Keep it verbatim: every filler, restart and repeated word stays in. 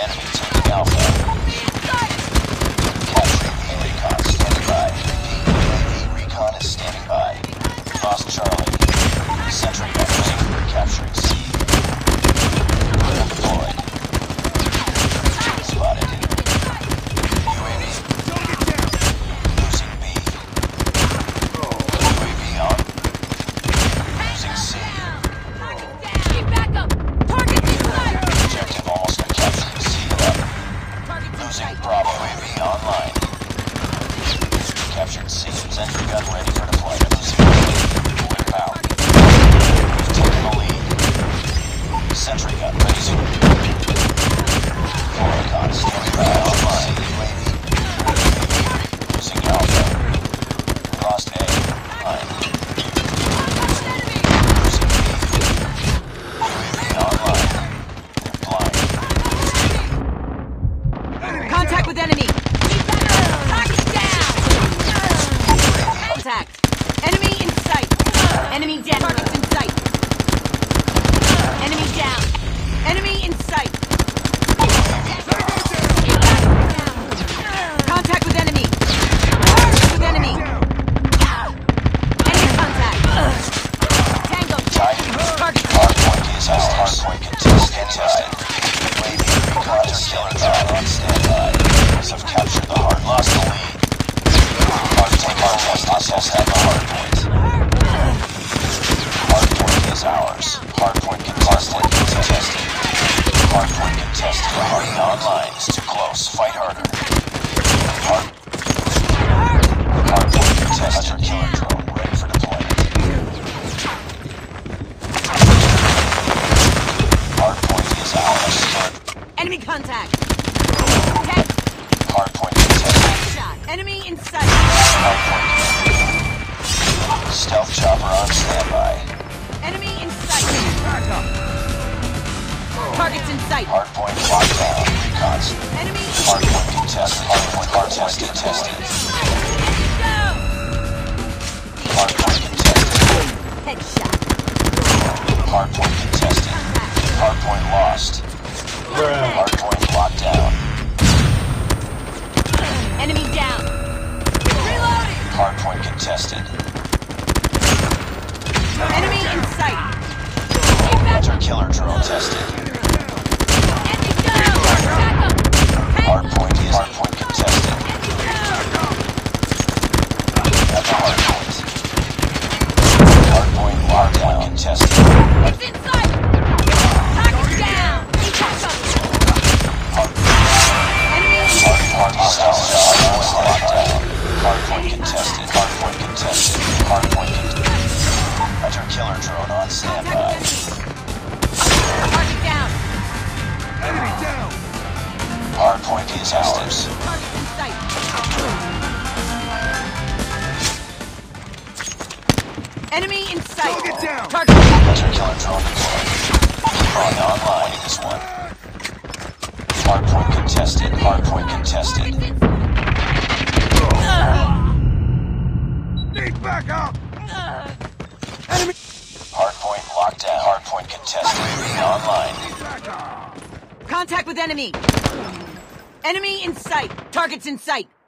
Enemy taking Alpha. Capturing B recon standing by. U A V recon is standing by. Lost Charlie. Sentry gun ready. Capturing C. Deployed. Spotted. U A V. Losing B. U A V on. Losing C. Keep back up! Target inside! Objective almost been captured. C up. Losing Bravo. U A V online. Captured C. Sentry gun ready for deployment. Losing B. Whip out. We've taken the lead. Sentry gun ready to. Recon standing by online. U A V. Losing Alpha. Lost A. Line. Losing B. U A V online. They're blind. Contact with enemy! Target down! Contact! Enemy in sight! Enemy down! Target's in sight! Enemy down! Enemy in sight! Contact with enemy! Contact with enemy! Enemy contact! Tango! Target. Target! Hardpoint is out. Hardpoint contested. Contested. U A V recon is killer drone on standby. Have captured the hard. Lost the lead. Hardpoint contested. Hostiles have the hardpoint. Hardpoint is ours. Hardpoint contested. Contested. Hardpoint contested. Harding online. It's too close. Fight harder. Hard. Hardpoint contested. Killer drone ready for deployment. Hardpoint is ours. Enemy contact! Hardpoint contested. Shot! Enemy in sight! Hardpoint. Stealth chopper on standby. Enemy in sight! Targets in sight! Hardpoint locked down. Recons. Enemy in Hardpoint contested. Hardpoint hardpoint contested. Hardpoint contested. Headshot! Hardpoint contested. Hardpoint lost. Hardpoint locked down. Enemy down! Reloading! Hardpoint contested. Enemy in sight! Hunter killer drone tested. Enemy down! Back up! Hardpoint is hardpoint contested. At the hardpoint. Hardpoint locked down. Contested. It's in sight! Target down! Keep back up! Enemy in sight! Hardpoint locked down. Hardpoint contested. Hardpoint contested. Hardpoint contested. Hunter killer drone on standby. Target down! Enemy down! Hardpoint is ours. Target in sight! Enemy in sight! Target down! Target! Hunter killer drone deployed. Keep on online in this one. Hardpoint contested. Hardpoint contested. Need backup! Enemy. Hardpoint locked down. Hardpoint contested. Online. Backup! Contact with enemy! Enemy in sight! Targets in sight!